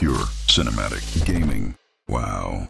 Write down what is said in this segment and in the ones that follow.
pure cinematic gaming. Wow.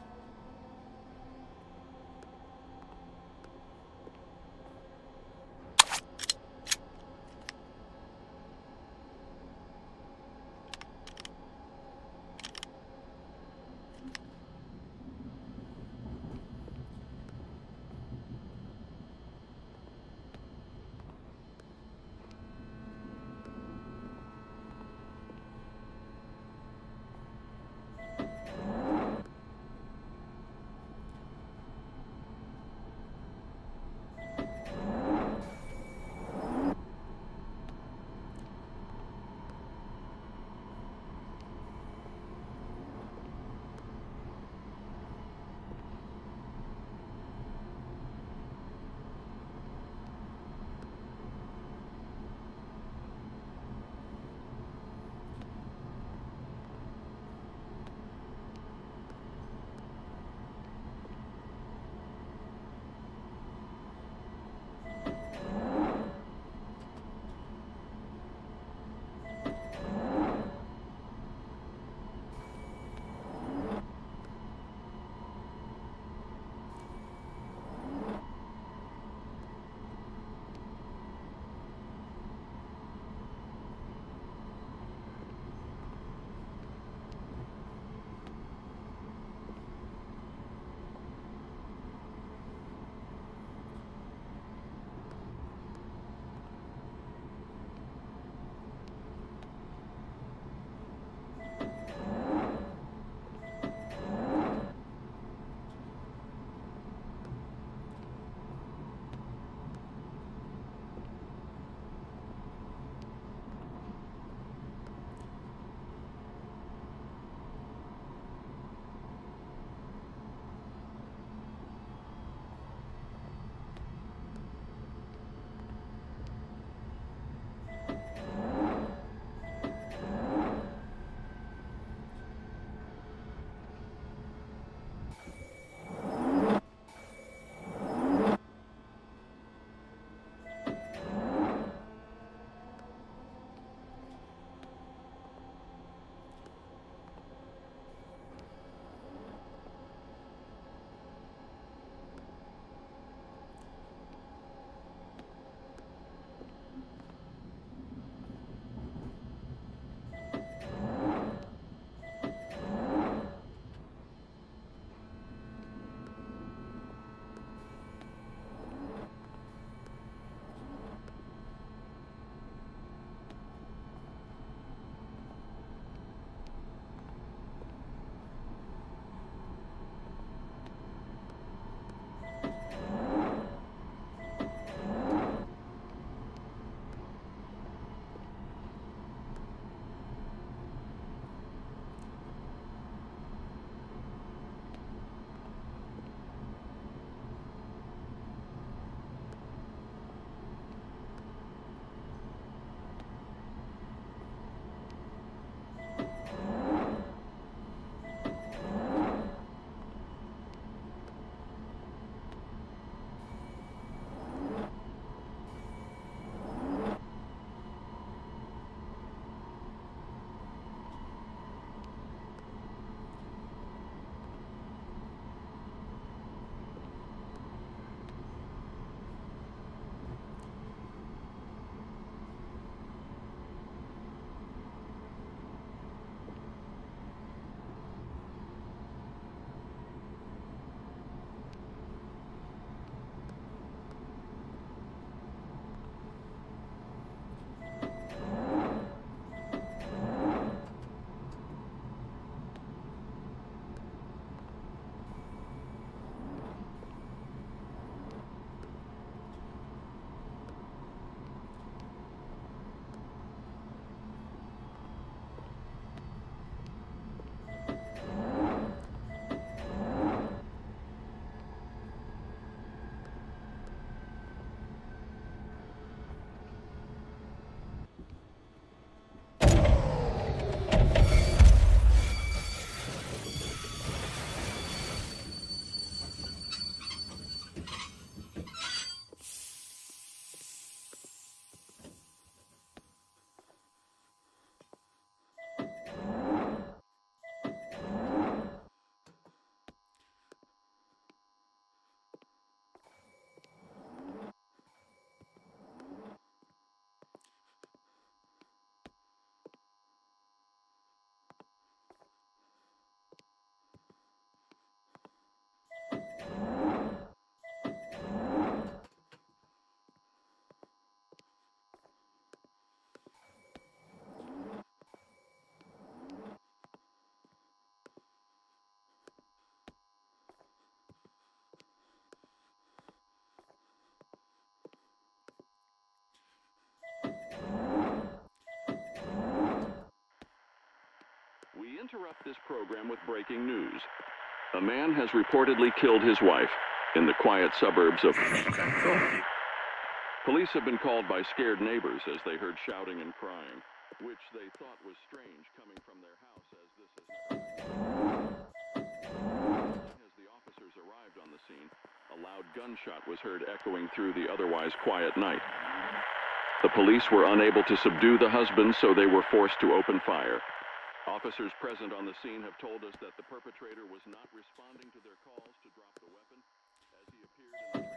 interrupt this program with breaking news. A man has reportedly killed his wife in the quiet suburbs of... Police have been called by scared neighbors as they heard shouting and crying, which they thought was strange coming from their house as this has never... As the officers arrived on the scene, a loud gunshot was heard echoing through the otherwise quiet night. The police were unable to subdue the husband, so they were forced to open fire. Officers present on the scene have told us that the perpetrator was not responding to their calls to drop the weapon as he appeared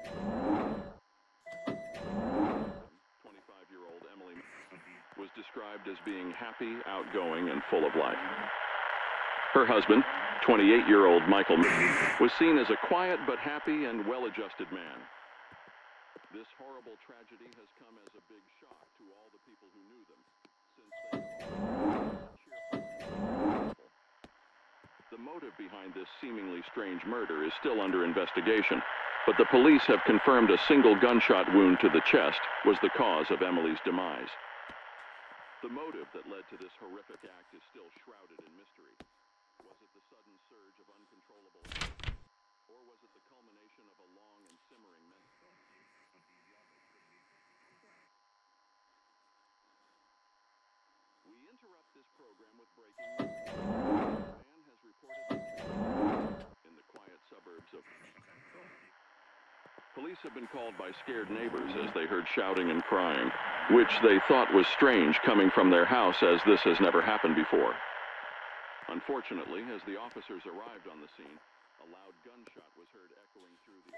in the 25-year-old Emily was described as being happy, outgoing, and full of life. Her husband, 28-year-old Michael, was seen as a quiet but happy and well-adjusted man. This horrible tragedy has come as a big shock to all the people who knew them, since they The motive behind this seemingly strange murder is still under investigation, but the police have confirmed a single gunshot wound to the chest was the cause of Emily's demise. The motive that led to this horrific act is still shrouded in mystery. Was it the sudden surge of uncontrollable emotion, or was it the culmination of a long and simmering mental... We interrupt this program with breaking news. A man has reported in the quiet suburbs of... Police have been called by scared neighbors as they heard shouting and crying, which they thought was strange coming from their house as this has never happened before. Unfortunately, as the officers arrived on the scene, a loud gunshot was heard echoing through the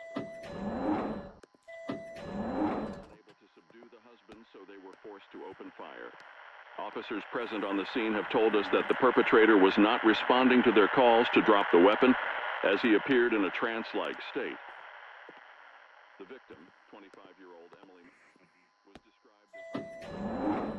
unable to subdue the husband, so they were forced to open fire. Officers present on the scene have told us that the perpetrator was not responding to their calls to drop the weapon as he appeared in a trance-like state. The victim, 25-year-old Emily, was described as...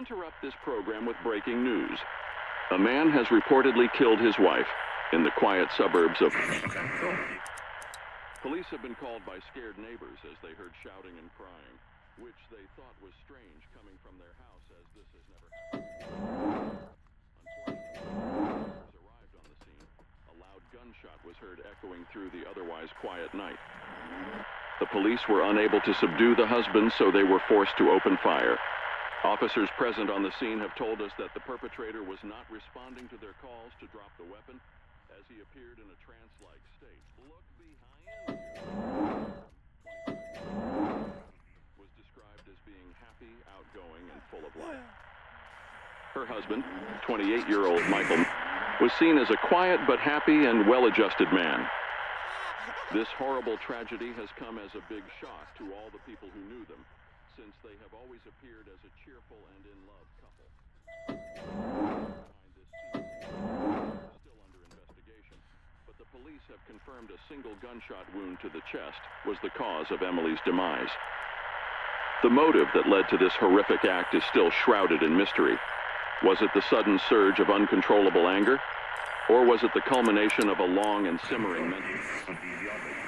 interrupt this program with breaking news. A man has reportedly killed his wife in the quiet suburbs of... Police have been called by scared neighbors as they heard shouting and crying, which they thought was strange coming from their house, as this has never happened. Unfortunately, officers arrived on the scene. A loud gunshot was heard echoing through the otherwise quiet night. The police were unable to subdue the husband, so they were forced to open fire. Officers present on the scene have told us that the perpetrator was not responding to their calls to drop the weapon, as he appeared in a trance-like state. Look behind you. Was described as being happy, outgoing, and full of life. Her husband, 28-year-old Michael, was seen as a quiet but happy and well-adjusted man. This horrible tragedy has come as a big shock to all the people who knew them, since they have always appeared as a cheerful and in-love couple. Behind this scene is still under investigation, but the police have confirmed a single gunshot wound to the chest was the cause of Emily's demise. The motive that led to this horrific act is still shrouded in mystery. Was it the sudden surge of uncontrollable anger? Or was it the culmination of a long and simmering mental...